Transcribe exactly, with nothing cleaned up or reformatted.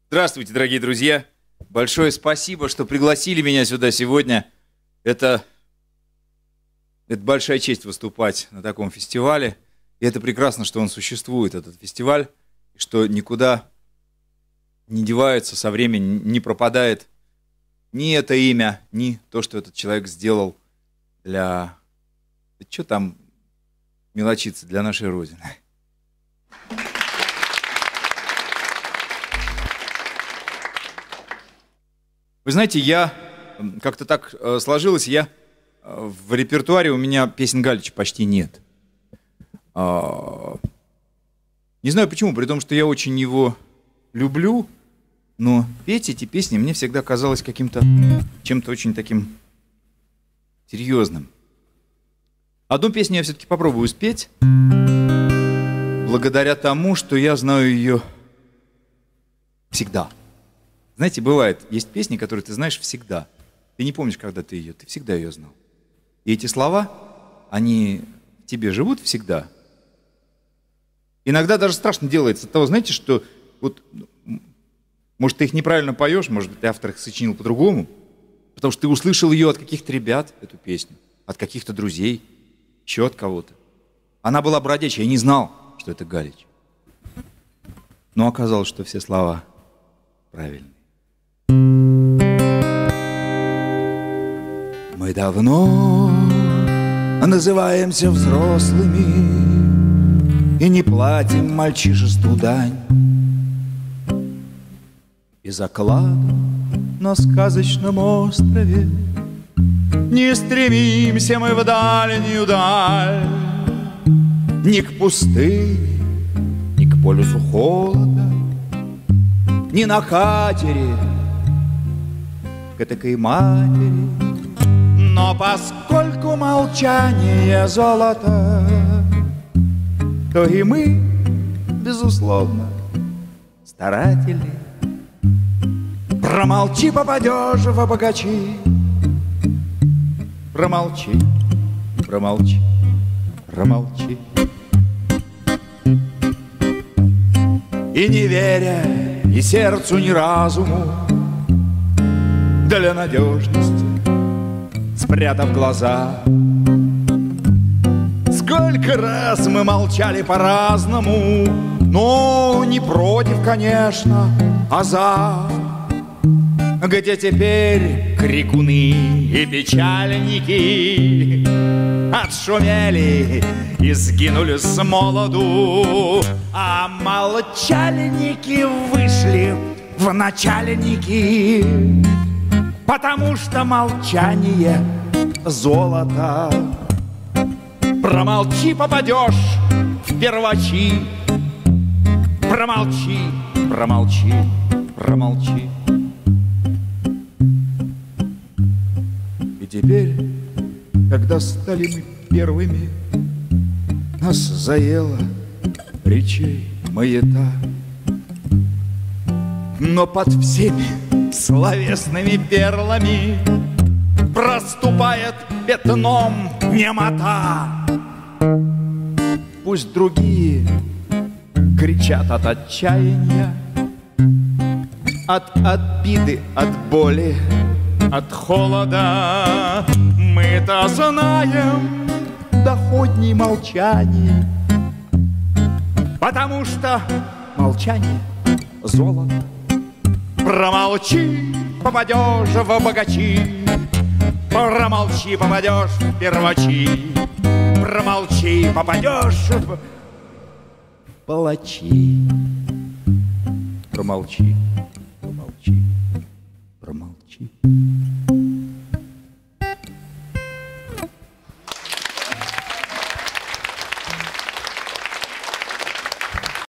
Здравствуйте, дорогие друзья. Большое спасибо, что пригласили меня сюда сегодня. Это, это большая честь выступать на таком фестивале. И это прекрасно, что он существует, этот фестиваль, и что никуда не девается со временем, не пропадает ни это имя, ни то, что этот человек сделал для... Да что там мелочиться, для нашей Родины. Вы знаете, я, как-то так сложилось, я в репертуаре у меня песен Галича почти нет. Не знаю почему, при том, что я очень его люблю, но петь эти песни мне всегда казалось каким-то, чем-то очень таким серьезным. Одну песню я все-таки попробую спеть, благодаря тому, что я знаю ее всегда. Знаете, бывает, есть песни, которые ты знаешь всегда. Ты не помнишь, когда ты ее, ты всегда ее знал. И эти слова, они в тебе живут всегда. Иногда даже страшно делается от того, знаете, что вот, может, ты их неправильно поешь, может быть, ты автор их сочинил по-другому, потому что ты услышал ее от каких-то ребят, эту песню, от каких-то друзей, еще от кого-то. Она была бродячая, я не знал, что это Галич. Но оказалось, что все слова правильные. Мы давно называемся взрослыми и не платим мальчишеству дань. И закладу на сказочном острове не стремимся мы в дальнюю даль, ни к пустыне, ни к полюсу холода, ни на катере к этакой матери. Но поскольку молчание золото, то и мы, безусловно, старатели. Промолчи, попадешь в богачи. Промолчи, промолчи, промолчи. И не веря ни сердцу, ни разуму, для надежности спрятав глаза. Сколько раз мы молчали по-разному, но не против, конечно, а за. Где теперь крикуны и печальники отшумели и сгинули с молоду, а молчальники вышли в начальники, потому что молчание золото. Промолчи, попадешь в первачи. Промолчи, промолчи, промолчи. И теперь, когда стали мы первыми, нас заело речей маята. Но под всеми словесными перлами проступает пятном немота. Пусть другие кричат от отчаяния, от обиды, от боли, от холода. Мы-то знаем доходней молчание, потому что молчание золото. Промолчи, попадешь в богачи. Промолчи, попадешь в первачи. Промолчи, попадешь в палачи. Промолчи.